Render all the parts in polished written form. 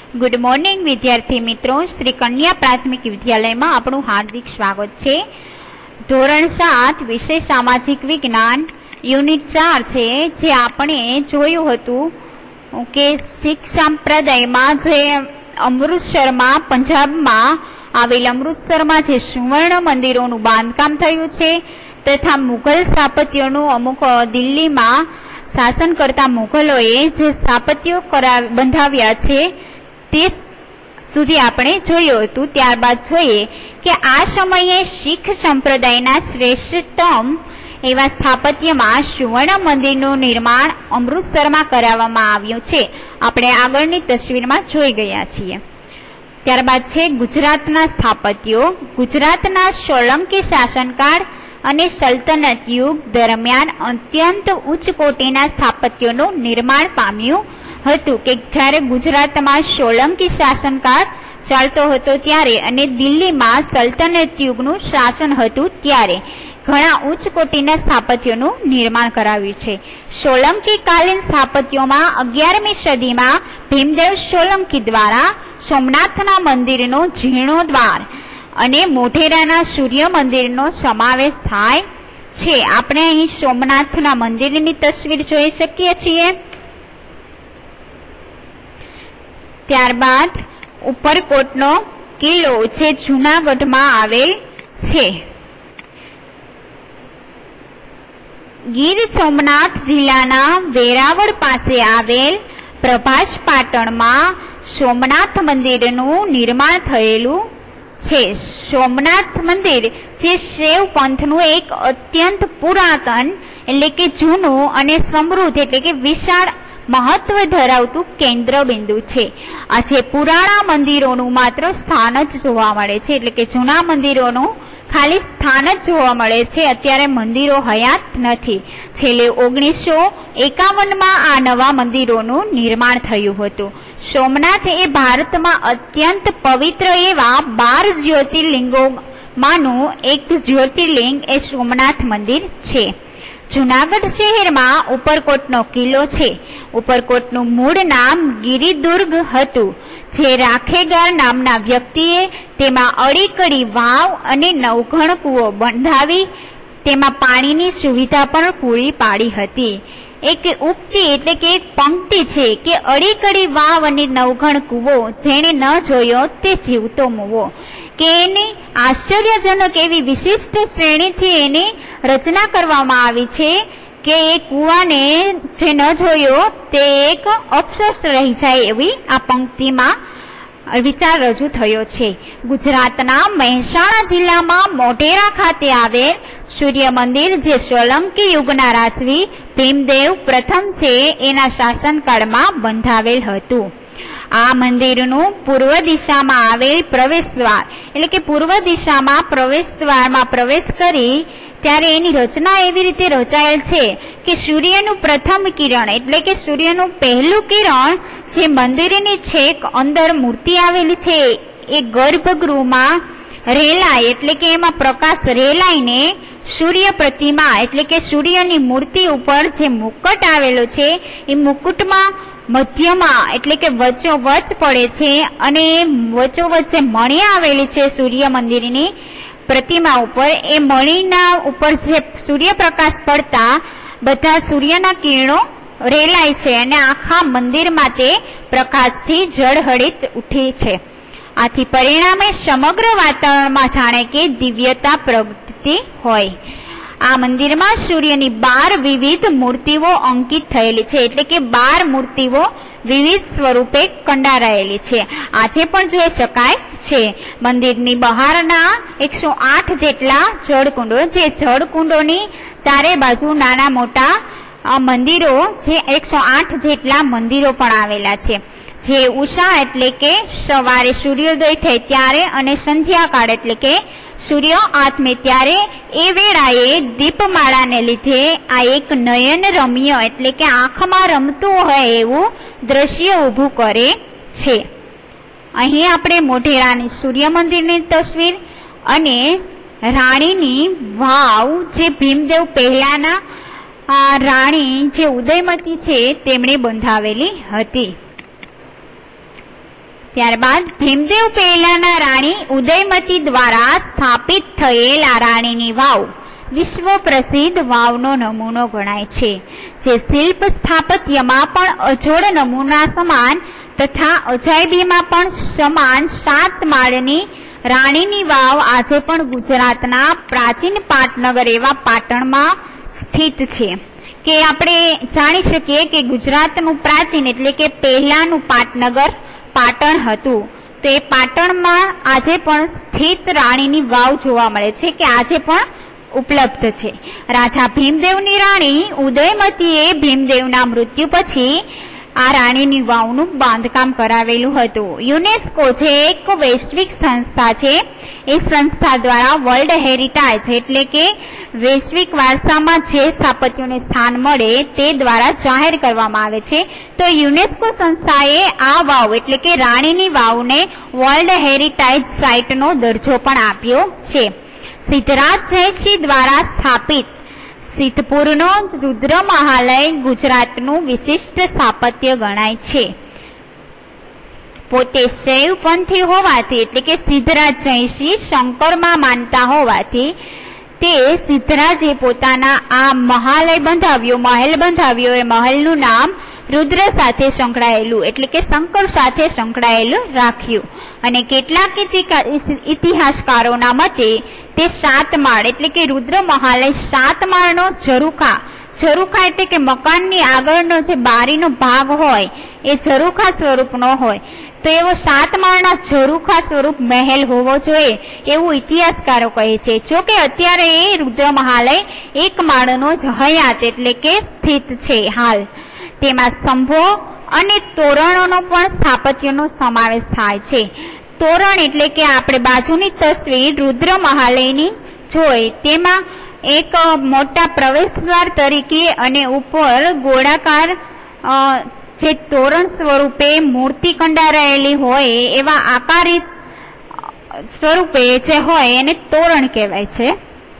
Good morning विद्यार्थी मित्रों, श्री कन्या प्राथमिक विद्यालय में आपनु हार्दिक स्वागत है। धोरण 7 विषय सामाजिक विज्ञान यूनिट 4 छे, जे आपणे जोयुं हतुं के सिख संप्रदाय में जे अमृतसर में पंजाब में आवेल अमृतसर में जे सुवर्ण मंदिरों बांधकाम थयुं छे तथा मुगल स्थापत्यों अमुक दिल्ली में शासन करता मुगलोए जे स्थापत्यो बंधाव्या छे ते सुधी आपणे जोयुं हतुं। त्यारबाद जोईए के आ समये शीख संप्रदायना श्रेष्ठतम एवा स्थापत्यमां सुवर्ण मंदिरनुं निर्माण अमृतसरमां कराववामां आव्युं छे। आपणे आगळनी तस्वीरमां जोई गया छीए। त्यारबाद छे गुजरातना स्थापत्यो। गुजरातना सोलंकी शासनकाळ અને સલ્તનત યુગ દરમિયાન અત્યંત ઉચ્ચ કોટીના સ્થાપત્યોનું निर्माण પામ્યું હતું કે જ્યારે ગુજરાતમાં સોલંકી શાસનકાળ ચાલતો હતો ત્યારે અને દિલ્હીમાં સલ્તનત યુગનું શાસન હતું ત્યારે ઘણા ઉચ્ચ કોટીના સ્થાપત્યોનું निर्माण કરાવ્યું છે। સોલંકી કાલીન સ્થાપત્યોમાં 11મી સદીમાં ભીમદેવ સોલંકી દ્વારા સોમનાથના મંદિરનો જીર્ણોદ્ધાર અને મોઢેરાના સૂર્ય મંદિરનો સમાવેશ થાય છે। આપણે અહીં સોમનાથના મંદિરની તસવીર જોઈ શકીએ છીએ। ત્યારબાદ ઉપરકોટનો કિલ્લો જે જૂનાગઢમાં આવેલ છે। ગીર સોમનાથ જિલ્લાના વેરાવળ પાસે આવેલ પ્રભાસ પાટણમાં સોમનાથ મંદિરનું निर्माण થયેલું છે। સોમનાથ મંદિર જે શૈવ પંથનું એક અત્યંત પુરાતન એટલે કે જૂનું અને સમૃદ્ધ એટલે કે વિશાળ મહત્વ ધરાવતું કેન્દ્ર બિંદુ છે। આજે પુરાણા મંદિરોનું માત્ર સ્થાન જ જોવા મળે છે, એટલે કે જૂના મંદિરોનું ખાલી સ્થાન જ જોવા મળે છે। અત્યારે મંદિરો હયાત નથી। છેલ્લે 1951માં આ નવા મંદિરોનું निर्माण થયું હતું। સોમનાથ એ ભારતમાં અત્યંત પવિત્ર એવા 12 જ્યોતિર્લિંગોમાંનું એક જ્યોતિર્લિંગ એ સોમનાથ મંદિર છે। જૂનાગઢ શહેરમાં ઉપરકોટનો કિલ્લો છે। ઉપરકોટનું મૂળ નામ ગિરિદુર્ગ હતું, જે રાખેગાર નામના વ્યક્તિએ તેમાં અડીકડી વાવ અને નવઘણ કૂવો બંધાવી તેમાં પાણીની સુવિધા પણ પૂરી પાડી હતી। એક ઉક્તિ એટલે કે એક પંક્તિ છે કે અડીકડી વાવ અને નવઘણ કૂવો જેણે ન જોયો તે જીવતો મૂવો, કે એની આશ્ચર્યજનક એવી વિશિષ્ટ શ્રેણીથી એની રચના કરવામાં આવી છે કે એ કૂવાને જે ન જોયો તે એક અફસોસ રહી જાય એવી આ પંક્તિમાં વિચાર રજૂ થયો છે। ગુજરાતના મહેસાણા જિલ્લામાં મોઢેરા ખાતે આવેલ સૂર્ય મંદિર જે સોલંકી યુગના રાજવી ભીમદેવ પ્રથમ છે એના શાસનકાળમાં બંધાવેલ હતું। આ મંદિરનું પૂર્વ દિશામાં આવેલ પ્રવેશદ્વાર એટલે કે પૂર્વ દિશામાં પ્રવેશદ્વારમાં પ્રવેશ કરી ત્યારે એની રચના એવી રીતે રચાયેલ છે કે સૂર્યનું પ્રથમ કિરણ એટલે કે સૂર્યનું પહેલું કિરણ જે મંદિરની છેક અંદર મૂર્તિ આવેલી છે એ ગર્ભગૃહમાં રેલાય એટલે કે એમાં પ્રકાશ રેલાઈને સૂર્ય પ્રતિમા એટલે કે સૂર્યની મૂર્તિ ઉપર જે મુકટ આવેલો છે એ મુકુટમાં મધ્યમાં એટલે કે વચ્ચોવચ પડે છે અને વચ્ચોવચ જે મણી આવેલી છે સૂર્ય મંદિરની પ્રતિમા ઉપર એ મણીના ઉપર જે સૂર્યપ્રકાશ પડતા બધા સૂર્યના કિરણો રેલાય છે અને આખા મંદિરમાં તે પ્રકાશથી જળહળિત ઉઠે છે। આથી પરિણામે સમગ્ર વાતાવરણમાં જાણે કે દિવ્યતા પ્રગટતી હોય। આ મંદિરમાં સૂર્યની 12 વિવિધ મૂર્તિઓ અંકિત થયેલી છે, એટલે કે 12 મૂર્તિઓ વિવિધ સ્વરૂપે કંડારાયેલી છે। આજે પણ જોઈ શકાય છે। મંદિરની બહારના 108 જેટલા જળકુંડો જે જળકુંડોની ચારે બાજુ નાના મોટા મંદિરો જે 108 જેટલા મંદિરો પણ આવેલા છે। જે ઉષા એટલે કે સવારે સૂર્યોદય થાય ત્યારે અને સંધ્યાકાળ એટલે કે સૂર્ય આથમે ત્યારે એ વેળાએ દીપમાળાને લીધે આ એક નયન રમ્ય એટલે કે આંખમાં રમતું હોય એવું દ્રશ્ય ઊભું કરે છે। અહીં આપણે મોઢેરાની સૂર્ય મંદિરની તસવીર અને રાણીની વાવ જે ભીમદેવ પહેલાના રાણી જે ઉદયમતી છે તેમણે બંધાવેલી હતી। ત્યારબાદ ભીમદેવ પહેલાના રાણી ઉદયમતી દ્વારા સ્થાપિત થયેલ આ રાણીની વાવ વિશ્વ પ્રસિદ્ધ વાવનો નમૂનો ગણાય છે, જે શિલ્પ સ્થાપત્યમાં પણ અજોડ નમૂના સમાન તથા અજાયબીમાં પણ સમાન 7 માળની રાણીની વાવ આજે પણ ગુજરાતના પ્રાચીન પાટનગર એવા પાટણમાં સ્થિત છે. કે આપણે જાણી શકીએ કે ગુજરાતનું પ્રાચીન એટલે કે પહેલાનું પાટનગર પાટણ હતું, તો એ પાટણમાં આજે પણ સ્થિત રાણીની વાવ જોવા મળે છે, કે આજે પણ ઉપલબ્ધ છે. રાજા ભીમદેવની રાણી ઉદયમતીએ ભીમદેવના મૃત્યુ પછી આ રાણીની વાવનું બાંધકામ કરાવેલું હતું. યુનેસ્કો જે એક વૈશ્વિક સંસ્થા છે, એ સંસ્થા દ્વારા વર્લ્ડ હેરિટેજ એટલે કે વૈશ્વિક વારસામાં જે સ્થાપત્યોને સ્થાન મળે તે દ્વારા જાહેર કરવામાં આવે છે. તો યુનેસ્કો સંસ્થાએ આ વાવ એટલે કે રાણીની વાવને વર્લ્ડ હેરિટેજ સાઇટનો દરજ્જો પણ આપ્યો છે. સિદ્ધરાજ જયસિંહ દ્વારા સ્થાપિત સિદ્ધપુરનો રુદ્ર મહાલય ગુજરાતનું વિશિષ્ટ સ્થાપત્ય ગણાય છે. પોતે શૈવ પંથી હોવાથી એટલે કે સિદ્ધરાજ જયસિંહ શંકરમાં માનતા હોવાથી તે સિદ્ધરાજે પોતાના આ મહાલય બંધાવ્યો, મહેલ બંધાવ્યો. એ મહેલનું નામ રુદ્ર સાથે સંકળાયેલું એટલે કે શંકર સાથે સંકળાયેલું રાખ્યું. અને કેટલાક ઇતિહાસકારોના મતે તે 7 માળ એટલે કે રુદ્ર મહાલય 7 માળનો ઝરૂખા એટલે કે મકાનની આગળનો જે બારીનો ભાગ હોય એ ઝરૂખા સ્વરૂપનો હોય, તો એવો 7 માળના ઝરૂખા સ્વરૂપ મહેલ હોવો જોઈએ એવું ઇતિહાસકારો કહે છે. જો કે અત્યારે એ રુદ્ર મહાલય 1 માળનો જ હયાત એટલે કે સ્થિત છે હાલ. તેમાં સ્તંભો અને તોરણોનો પણ સ્થાપત્યનો સમાવેશ થાય છે. તોરણ એટલે કે આપણે બાજુની તસવીર રુદ્ર મહાલયની જોઈ, તેમાં એક મોટા પ્રવેશદ્વાર તરીકે અને ઉપર ગોળાકાર જે તોરણ સ્વરૂપે મૂર્તિ કંડારાયેલી હોય એવા આકારિત સ્વરૂપે જે હોય એને તોરણ કહેવાય છે.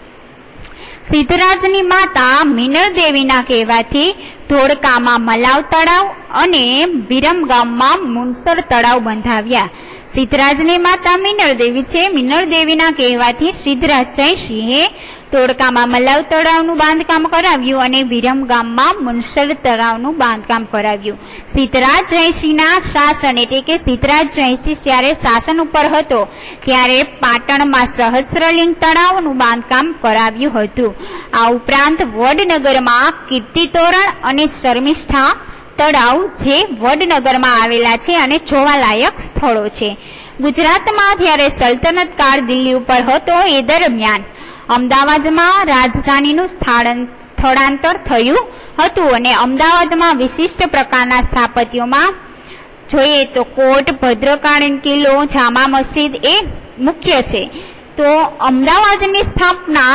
સિદ્ધરાજની માતા મિનળ દેવીના કહેવાથી ધોળકામાં મલાવ તળાવ અને વિરમગામમાં મુનસર તળાવ બંધાવ્યા. સિદ્ધરાજની માતા મિનળ દેવી છે. મિનળ દેવીના કહેવાથી સિદ્ધરાજ જયસિંહે ધોળકામાં મલાવ તળાવનું બાંધકામ કરાવ્યું અને વિરમગામમાં મુનસર તળાવનું બાંધકામ કરાવ્યું. સિદ્ધરાજ જયસિંહના શાસન એટલે કે સિદ્ધરાજ જયસિંહ જ્યારે શાસન ઉપર હતો ત્યારે પાટણમાં સહસ્રલિંગ તળાવનું બાંધકામ કરાવ્યું હતું. આ ઉપરાંત વડનગરમાં કીર્તિ તોરણ અને શર્મિષ્ઠા તળાવ જે વડનગરમાં આવેલા છે અને જોવાલાયક સ્થળો છે. ગુજરાતમાં જ્યારે સલ્તનત કાળ દિલ્હી ઉપર હતો એ દરમિયાન અમદાવાદમાં રાજધાનીનું સ્થળાંતર થયું હતું અને અમદાવાદમાં વિશિષ્ટ પ્રકારના સ્થાપત્યોમાં જોઈએ તો કોટ, ભદ્રકાળી કિલ્લો, જામા મસ્જિદ એ મુખ્ય છે. તો અમદાવાદની સ્થાપના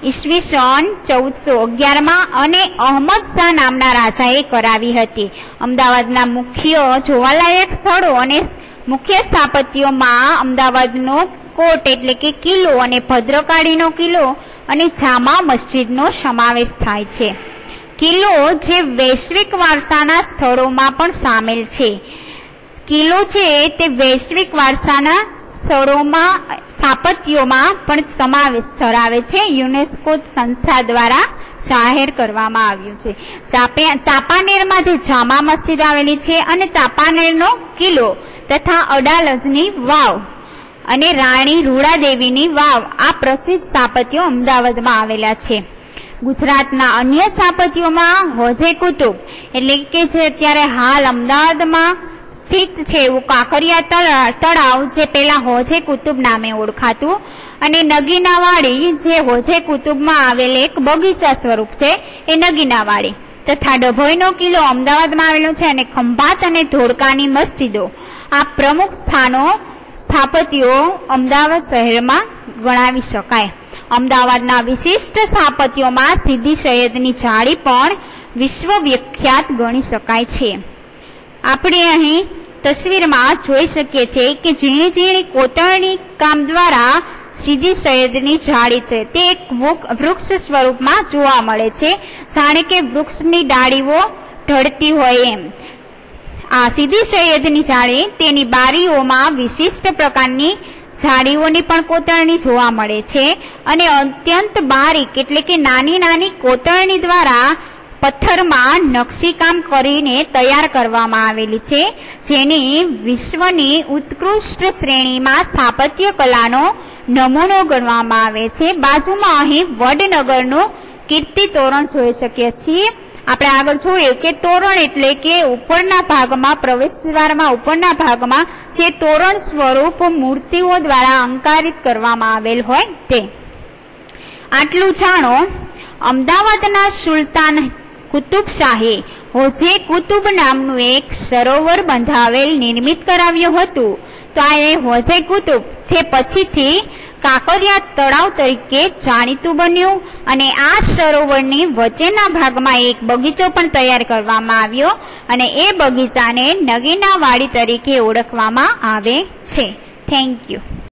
ઈસવીસન 1411માં અને અહમદ શાહ નામના રાજાએ કરાવી હતી. અમદાવાદના મુખ્ય જોવાલાયક સ્થળો અને મુખ્ય સ્થાપત્યોમાં અમદાવાદનો કોટ એટલે કે કિલ્લો અને ભદ્રકાળીનો કિલ્લો અને જામા મસ્જિદનો સમાવેશ થાય છે. કિલ્લો જે વૈશ્વિક વારસાના સ્થળોમાં પણ સામેલ છે. કિલ્લો છે તે વૈશ્વિક વારસાના સ્થળોમાં સ્થાપત્યોમાં પણ સમાવેશ ધરાવે છે. યુનેસ્કો સંસ્થા દ્વારા જાહેર કરવામાં આવ્યું છે. ચાંપાનેરમાં જે જામા મસ્જિદ આવેલી છે અને ચાંપાનેરનો કિલ્લો તથા અડાલજની વાવ અને રાણી રૂડાદેવીની વાવ આ પ્રસિદ્ધ સ્થાપત્યો અમદાવાદમાં આવેલા છે. ગુજરાતના અન્ય સ્થાપત્યોમાં હોજે કુતુબ એટલે કે જે અત્યારે હાલ અમદાવાદમાં સ્થિત છે એવું કાંકરિયા તળાવ જે પેલા હોજે કુતુબ નામે ઓળખાતું અને નગીનાવાડી જે હોજે કુતુબમાં આવેલ એક બગીચા સ્વરૂપ છે એ નગીનાવાડી તથા ડભોઈનો કિલ્લો અમદાવાદમાં આવેલો છે અને ખંભાત અને ધોળકાની મસ્જિદો આ પ્રમુખ સ્થાપત્યો અમદાવાદ શહેરમાં ગણાવી શકાય. અમદાવાદના વિશિષ્ટ સ્થાપત્યોમાં સીદી સૈયદની જાળી પણ વિશ્વવિખ્યાત ગણી શકાય છે. આપણે અહીં તસવીરમાં જોઈ શકીએ છીએ કે ઝીણી ઝીણી કોતરણી કામ દ્વારા સીદી સૈયદની જાળી છે તે એક વૃક્ષ સ્વરૂપમાં જોવા મળે છે, જાણે કે વૃક્ષની ડાળીઓ ઢળતી હોય એમ. આ સીધી સૈયદની જાળી તેની બારીઓમાં વિશિષ્ટ પ્રકારની ઝાડીઓની પણ કોતરણી જોવા મળે છે અને અત્યંત બારીક એટલે કે નાની નાની કોતરણી દ્વારા પથ્થરમાં નકશીકામ કરીને તૈયાર કરવામાં આવેલી છે, જેની વિશ્વની ઉત્કૃષ્ટ શ્રેણીમાં સ્થાપત્ય કલાનો નમૂનો ગણવામાં આવે છે. બાજુમાં અહીં વડનગરનું કીર્તિ તોરણ જોઈ શકીએ છીએ. આપણે આગળ જોઈએ કે તોરણ એટલે કે ઉપરના ભાગમાં પ્રવેશ દ્વારમાં ઉપરના ભાગમાં જે તોરણ સ્વરૂપ મૂર્તિઓ દ્વારા અંકારિત કરવામાં આવેલ હોય તે. આટલું જાણો. અમદાવાદના સુલતાન કુતુબશાહી હોજે કુતુબ નામનું એક સરોવર બંધાવેલ નિર્મિત કરાવ્યું હતું. તો આ એ હોજે કુતુબ જે પછીથી કાંકરિયા તળાવ તરીકે જાણીતું બન્યું અને આ સરોવરની વચ્ચેના ભાગમાં એક બગીચો પણ તૈયાર કરવામાં આવ્યો અને એ બગીચાને નગીના વાડી તરીકે ઓળખવામાં આવે છે. Thank you.